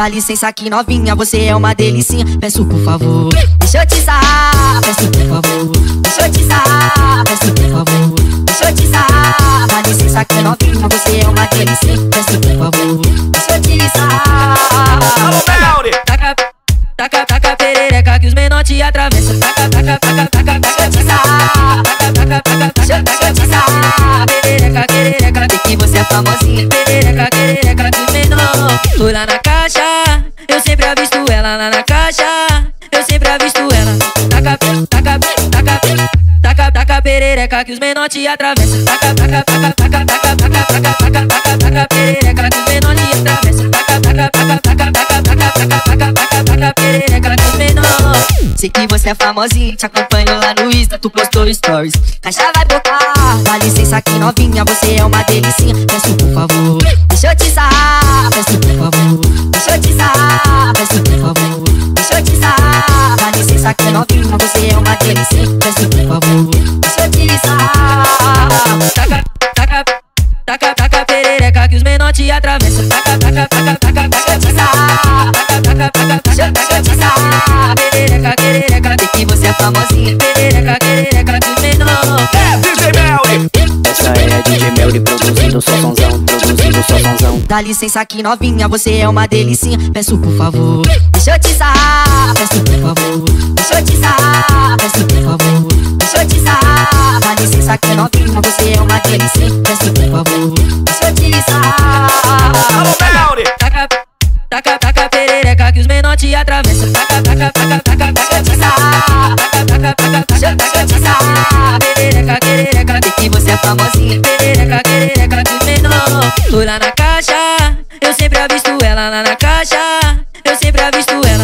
Dá licença aqui novinha, você é uma delicinha. Peço por favor, deixa eu te sarrar. Peço por favor, deixa eu te sarrar. Peço por favor, deixa eu te sarrar. Dá licença aqui novinha, você é uma delicinha. Peço por favor, deixa eu te sarrar. Taca perereca que os menor te atravessam. Taca, deixa eu te sarrar. Taca, deixa eu te sarrar. Perereca, sei que você é famosinha. Perereca que os menor. Tô lá na caixa, eu sempre avisto ela lá na caixa. Eu sempre avisto ela. Taca perereca que os menor te atravessam. Taca perereca que os menor te atravessam. Taca perereca que os menor. Sei que você é famosinha, te acompanho lá no Insta, tu postou stories. Caixa vai tocar, dá licença aqui novinha, você é uma delicinha. Peço por favor, deixa eu te sarrar. Peço por favor, deixa eu te sarrar. Peço por favor, deixa eu te sarrar. Dá licença aqui novinha, você é uma delicinha. Peço por favor, deixa eu te sarrar. Taca perereca que os menor te atravessam. Taca, deixa eu te sarrar. Deixa eu te sarrar. Perereca, sei que você é famosinha. Perereca que os menor. É DJ Melly. Essa é a DJ Melly produzindo só sonzão. Dá licença aqui novinha, você é uma delicinha. Peço por favor, deixa eu te sarrar. Peço por favor, deixa eu te sarrar. Peço por favor, deixa eu te sarrar. Dá licença aqui novinha, você é uma delicinha. Peço por favor, deixa eu te sarrar. Taca perereca que os menor te atravessam. Taca, deixa eu te sarrar. Deixa eu te sarrar. Perereca, sei que você é famosinha. Perereca que os menor. Tô lá na caixa, eu sempre avisto ela lá na caixa. Eu sempre avisto ela.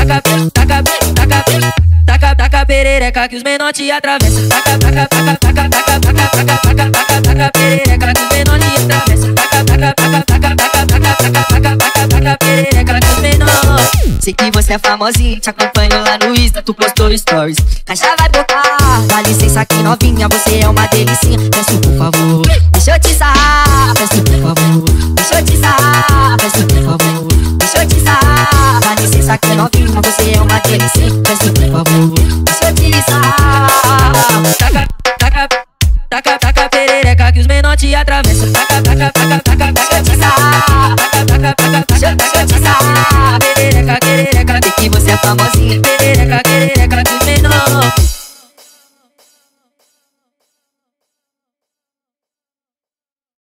Taca perereca que os menor te atravessam. Taca perereca que os menor te atravessam. Taca perereca que os menor. Sei que você é famosinha, te acompanho lá no Insta, tu postou stories. Caixa vai tocar, dá licença aqui novinha, você é uma delicinha. Peço por favor, deixa eu te sarrar. Peço por favor, deixa eu te sarrar. Peço por favor, deixa eu te sarrar. Dá licença aqui novinha, você é uma delicinha. Peço por favor, deixa eu te sarrar. Taca perereca que os menor te atravessam. Taca